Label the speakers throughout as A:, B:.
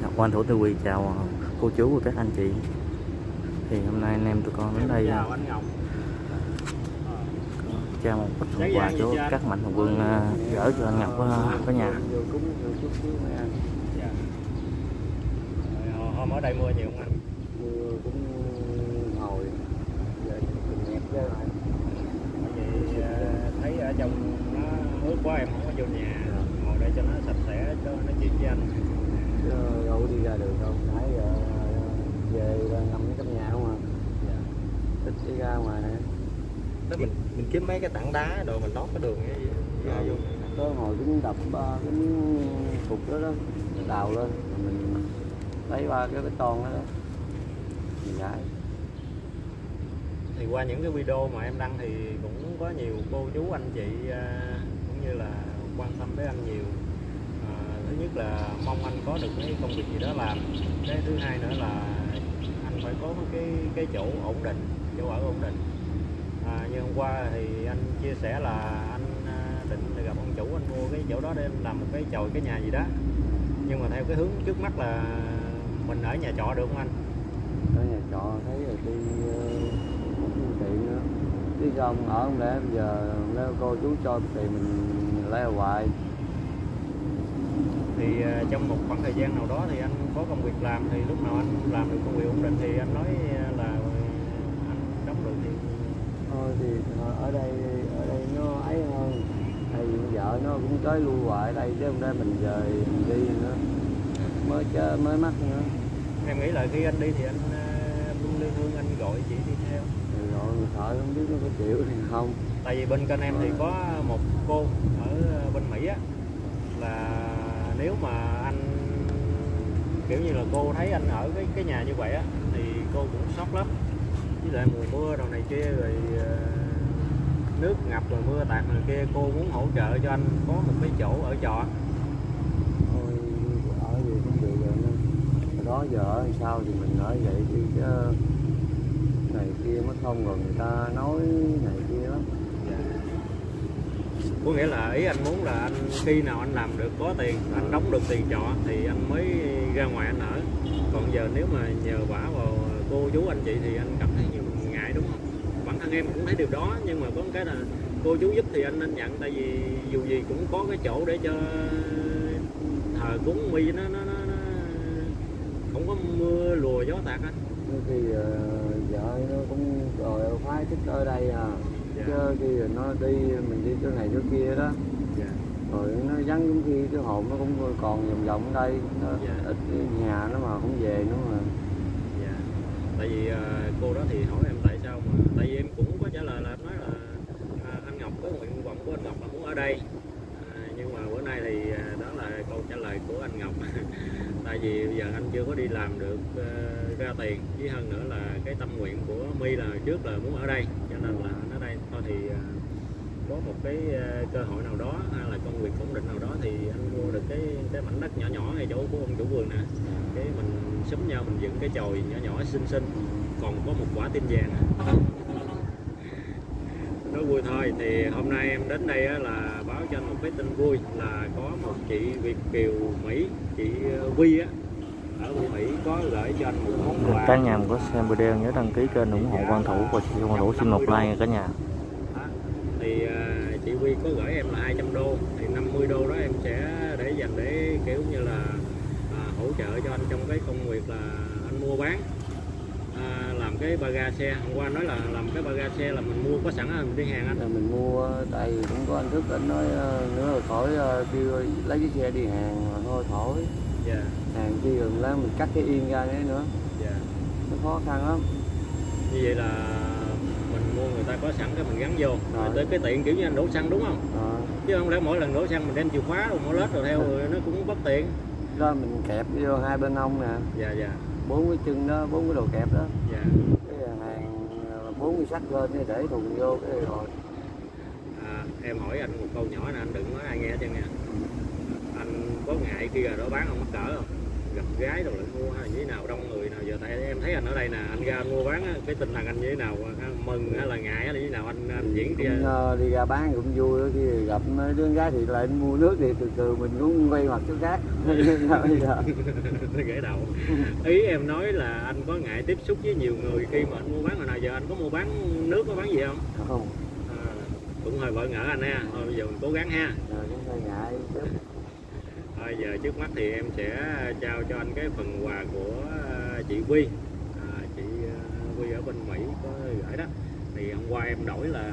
A: Quan Thủ Tư Quy chào cô chú và các anh chị. Thì hôm nay anh em tụi con đến đây trao một ít phần quà cho các mạnh thường quân gửi cho anh Ngọc ở nhà.
B: Hôm ở đây mưa nhiều không anh?
C: Mưa cũng hồi về nhẹp chứ lại.
B: Vậy thấy ở trong nó ướt quá em không có vô nhà, ngồi đây cho nó sạch sẽ, cho nói chuyện với anh.
C: Chứ đâu đi ra đường đâu, thấy về nằm trong nhà không à. Thích đi ra ngoài này.
B: Đó mình kiếm mấy cái tảng đá rồi mình lót cái đường ra vô.
C: Có hồi cũng đập cái cục đó đào lên, mình lấy ba cái bê tông đó mình gãi.
B: Thì qua những cái video mà em đăng thì cũng có nhiều cô chú anh chị cũng như là quan tâm tới anh nhiều. Thứ nhất là mong anh có được cái công việc gì đó làm, cái thứ hai nữa là anh phải có cái chỗ ổn định, chỗ ở ổn định. Như hôm qua thì anh chia sẻ là anh định gặp ông chủ, anh mua cái chỗ đó để anh làm một cái chòi cái nhà gì đó, nhưng mà theo cái hướng trước mắt là mình ở nhà trọ được không anh?
C: Ở nhà trọ thấy rồi đi tiện nữa, chứ không ở không lẽ bây giờ nếu cô chú cho thì mình lấy hoài.
B: Thì trong một khoảng thời gian nào đó thì anh có công việc làm, thì lúc nào anh làm được công việc ổn định thì anh nói là anh đóng được thì
C: thôi thì ở đây nó ấy hơn, tại vì vợ nó cũng tới lui hoài đây chứ không để mình về mình đi nữa mới mắc nữa.
B: em nghĩ là khi anh đi thì anh luôn liên hương anh gọi chị đi theo.
C: Rồi mình sợ không biết nó có chịu thì không.
B: Tại vì bên kênh em thì có một cô ở bên Mỹ á, là nếu mà anh kiểu như là cô thấy anh ở cái nhà như vậy á thì cô cũng sốc lắm, với lại mùa mưa đầu này kia rồi nước ngập rồi mưa tạt này kia, cô muốn hỗ trợ cho anh có một cái chỗ ở trọ.
C: Thôi ở gì cũng được rồi nên đó giờ ở sao thì mình ở vậy đi chứ này kia mất không, rồi người ta nói này kia lắm.
B: Có nghĩa là ý anh muốn là anh khi nào anh làm được có tiền, anh đóng được tiền trọ thì anh mới ra ngoài anh ở. Còn giờ nếu mà nhờ vả vào cô chú anh chị thì anh cảm thấy nhiều ngại, đúng không? Bản thân em cũng thấy điều đó, nhưng mà có một cái là cô chú giúp thì anh nên nhận, tại vì dù gì cũng có cái chỗ để cho thờ cúng mi nó không có mưa lùa gió tạt á.
C: Thì vợ nó cũng rồi khoái thích ở đây à. Dạ. Chứ khi nó đi mình đi chỗ này chỗ kia đó.
B: Dạ.
C: Rồi nó vắng giống khi cái hồn nó cũng còn vòng vòng ở đây, nó
B: dạ.
C: ít nhà nó mà không về nữa mà.
B: Dạ. Tại vì cô đó thì hỏi em tại sao mà, tại vì em cũng có trả lời là nói là anh Ngọc có nguyện vọng của anh Ngọc là muốn ở đây, nhưng mà bữa nay thì đó là câu trả lời của anh Ngọc. Tại vì bây giờ anh chưa có đi làm được ra tiền, với hơn nữa là cái tâm nguyện của My là trước là muốn ở đây, cho nên là anh ở đây thôi. Thì có một cái cơ hội nào đó hay là công việc ổn định nào đó thì anh mua được cái mảnh đất nhỏ nhỏ ngay chỗ của ông chủ vườn nè, cái mình xúm nhau mình dựng cái chòi nhỏ nhỏ xinh xinh, còn có một quả tim vàng. Nói vui thôi. Thì hôm nay em đến đây là báo cho anh một cái tin vui là có một chị Việt kiều Mỹ, chị Vi á, ở Mỹ có gửi cho anh một món quà.
A: Cả nhà mình có xem video nhớ đăng ký kênh ủng hộ Quan Thủ, và Quan Thủ xin một like nha cả nhà.
B: Thì chị Vi có gửi em là 200 đô, thì 50 đô đó em sẽ để dành để kiểu như là hỗ trợ cho anh trong cái công việc là anh mua bán, làm cái ba ga xe. Hôm qua nói là làm cái ba ga xe là mình mua có sẵn mình đi hàng anh.
C: Là mình mua tại vì cũng có anh Thức anh nói nữa là khỏi kêu lấy cái xe đi hàng mà thôi khỏi.
B: Dạ.
C: Hàng chi rồi mình cắt cái yên ra đấy nữa.
B: Dạ.
C: Nó khó khăn lắm.
B: Như vậy là mình mua người ta có sẵn cái mình gắn vô rồi tới cái tiện kiểu như anh đổ xăng, đúng không? Chứ không lẽ mỗi lần đổ xăng mình đem chìa khóa rồi mở lết rồi theo rồi nó cũng bất tiện.
C: Đó mình kẹp vô hai bên hông nè.
B: Dạ dạ.
C: 4 cái chân đó, 4 cái đồ kẹp đó.
B: Dạ.
C: Cái hàng 4 cái sắt lên để thùng vô cái rồi.
B: Em hỏi anh một câu nhỏ nè, anh đừng nói ai nghe cho nha. Anh có ngại khi rồi đó bán không mắc cỡ không? gặp gái rồi lại mua hay là như thế nào, đông người nào giờ? Tại em thấy anh ở đây nè, anh ra anh mua bán á, cái tinh thần anh như thế nào, mừng hay là ngại hay là như thế nào anh diễn đi?
C: Đi ra bán cũng vui đó, khi gặp mấy đứa gái thì lại mua nước thì từ mình cũng quay mặt chỗ khác.
B: Gãy đầu. Ý em nói là anh có ngại tiếp xúc với nhiều người khi mà anh mua bán, hồi nào giờ anh có mua bán nước, có bán gì không?
C: Không.
B: Cũng hơi bỡ ngỡ anh ha. Thôi bây giờ mình cố gắng ha.
C: Cũng hơi ngại chứ.
B: Thôi giờ trước mắt thì em sẽ trao cho anh cái phần quà của chị Quy. Chị Quy ở bên Mỹ có gửi đó. Thì hôm qua em đổi là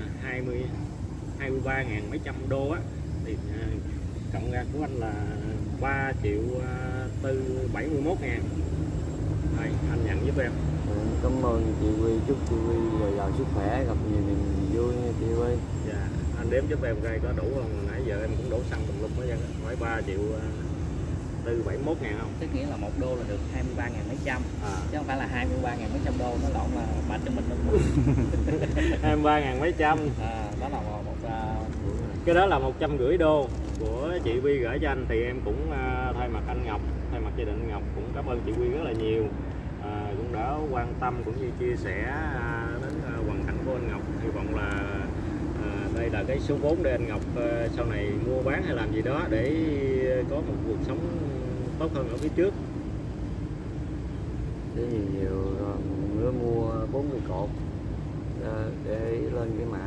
B: 23.000 mấy trăm đô á. Thì cộng ra của anh là 3 triệu 71 ngàn. Đây, anh nhận giúp em.
C: Cảm ơn chị Quy, chúc chị Quy dồi dào sức khỏe, gặp nhiều niềm vui nha chị Quy.
B: Dạ, anh đếm giúp em coi có đủ không? Nãy giờ em cũng đổ xăng tùm lum hết trơn, hỏi 3 triệu 71 ngàn không?
D: Tức nghĩa là 1 đô là được 23.000 mấy trăm, chứ không phải là 23.000 mấy trăm đô, nó lộn là mà cho mình luôn.
B: 23.000 mấy trăm.
D: Đó là một
B: cái đó là 150 đô của chị Quy gửi cho anh. Thì em cũng thay mặt anh Ngọc, thay mặt gia đình anh Ngọc cũng cảm ơn chị Quy rất là nhiều, cũng đã quan tâm cũng như chia sẻ đến hoàn cảnh của anh Ngọc. Hy vọng là đây là cái số vốn để anh Ngọc sau này mua bán hay làm gì đó để có một cuộc sống tốt hơn ở phía trước.
C: Để nhiều nữa mua 4 cây cột để lên cái mã.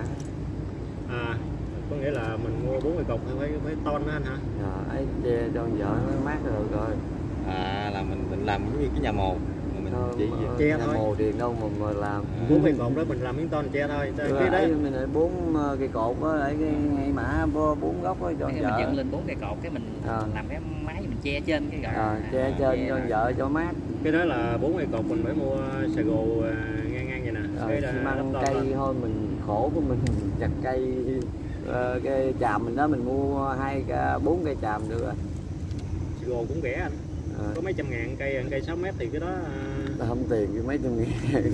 B: Có nghĩa là mình mua 4 cây cột phải ton đó anh hả?
C: Ấy che cho vợ nó mát rồi.
A: Là mình làm giống như cái nhà mồ mà mình chỉ
B: che thôi.
C: Mồ tiền đâu mà làm.
B: 4 cây cột đó mình làm miếng ton che thôi.
C: Cái đấy mình lại 4 cây cột đó, để cái ngay mã 4 góc đó cho vợ.
D: Mình dựng lên 4 cây cột cái mình làm cái máy mình che trên cái gọi.
C: Che trên cho vợ cho mát.
B: Cái đó là 4 cây cột mình phải mua sợi gồ ngang vậy nè.
C: Cái măng cây thôi, mình khổ của mình chặt cây, cái chàm mình đó mình mua 4 cây chàm được rồi.
B: Sợi gồ cũng rẻ anh. Có mấy trăm ngàn cây 6 mét thì cái đó
C: không tiền cái mấy trăm ngàn.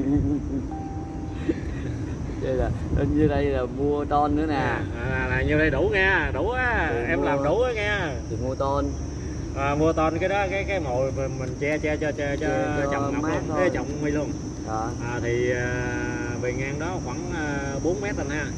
C: Đây là như đây là mua ton nữa nè.
B: Là như đây đủ nha, đủ á, em mua, làm đủ á nha.
C: Thì mua ton.
B: Mua ton cái đó cái mồi mình che cho trồng ngọc luôn, cái trồng mi luôn. Thì bề ngang đó khoảng 4 mét anh ha.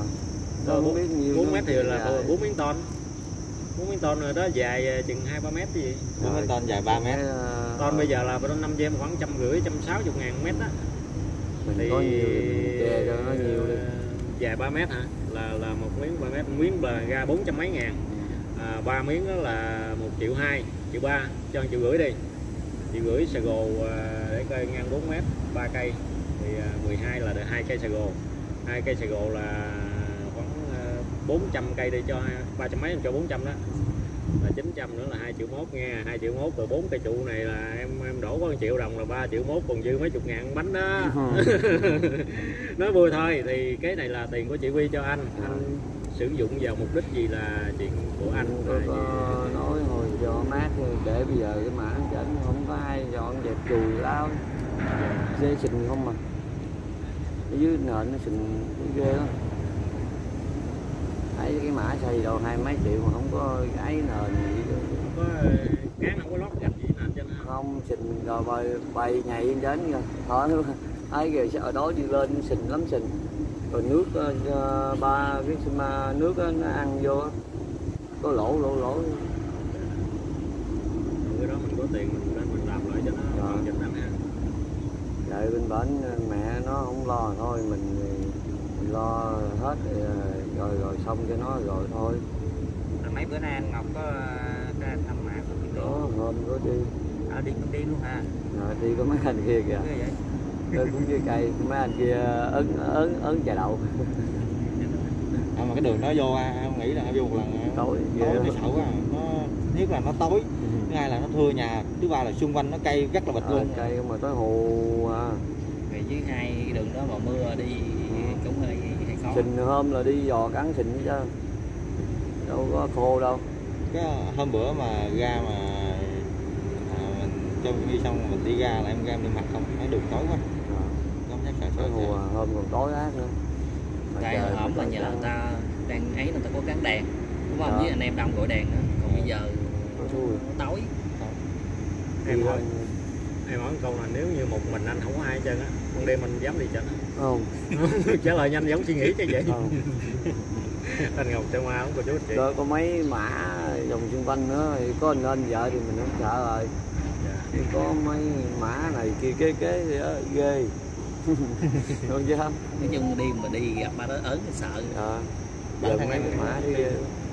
B: 4 mét thì là 4 miếng ton. 4 miếng ton rồi đó, dài chừng 2-3 mét cái gì.
A: 4 miếng ton dài 3 mét.
B: Ton bây giờ là 5 gem khoảng 150-160 ngàn mét đó.
C: Mình
B: thì
C: có nhiều thì che cho nó nhiều đi.
B: Dài 3 mét hả? Là một miếng 3 mét, miếng là ra 400 mấy ngàn. 3 miếng đó là 1.200.000, 1.300.000, cho 1.500.000 đi. 1.500.000 sợi gồ để coi ngang 4 mét, 3 cây thì 12 là được 2 cây sợi gồ. 2 cây sợi gồ là khoảng 400 cây đi, cho 300 mấy cho 400 đó. Là 900 nữa là 2.1 triệu nha, 2.1 triệu, rồi 4 cây trụ này là em đổ có 1 triệu đồng là 3.1 triệu, còn dư mấy chục ngàn bánh đó. Nói vui thôi. Thì cái này là tiền của chị Quy cho anh sử dụng vào mục đích gì là chuyện của anh.
C: Nói hồi cho mát để bây giờ cái mã chỉnh không có ai dọn dẹp chùi lao, dê xình không mà ở dưới nền nó xình ghê lắm. Thấy cái mã xây đâu 20 mấy triệu mà không có cái nền gì đó.
B: Không có cán, không có lót gạch gì nền trên.
C: Không xình rồi bay nhảy đến rồi thôi thấy kìa, ở đó đi lên xình lắm xình. Rồi nước ba cái nước nó ăn vô có lỗ.
B: Cái đó mình có tiền mình làm lại cho nó hoàn chỉnh anh ha.
C: Đợi bên bển mẹ nó không lo thôi, mình lo hết rồi xong cho nó rồi thôi.
D: Mấy bữa nay anh Ngọc có thăm mã
C: Đó, hôm có đi.
D: Đi cũng đi luôn ha.
C: Đi có mấy anh kia kìa. Tôi cũng với cây, mấy anh kia ớn trà đậu.
A: Mà cái đường nó vô em nghĩ là vô một lần tối thì sợ quá. Nó nhất là nó tối, thứ hai là nó thưa nhà, thứ ba là xung quanh nó cây rất là bịch luôn.
C: Cây mà tới hồ
D: Vì với hai đường đó mà mưa đi cũng hơi khó.
C: Xình hôm là đi dò cắn xình chứ đâu có khô đâu.
A: Cái hôm bữa mà ra mà mình cho đi xong mình đi ra là em ra đi mặt không, thấy đường tối quá. Không chắc sợ
C: hôm còn tối ác nữa.
D: Tại hôm là nhờ người ta đang ấy, người ta có gắn đèn đúng không? Với anh em đông gọi đèn nữa. Còn bây giờ nó tối.
B: Em hỏi câu là nếu như một mình anh không có ai hết trơn á, con đêm anh dám đi chợ
C: không?
B: Trả lời nhanh giống suy nghĩ chứ vậy. Anh Ngọc Sơn Ma không có chú chị.
C: Rồi có mấy mã vòng xung quanh nữa thì có anh lên vợ thì mình không sợ rồi. Dạ. Có mấy mã này kia kế thì đó, ghê. Đâu dám.
D: Nói chung đi mà đi gặp ba đó ớn sợ.
C: Giờ mấy mã đi ghê.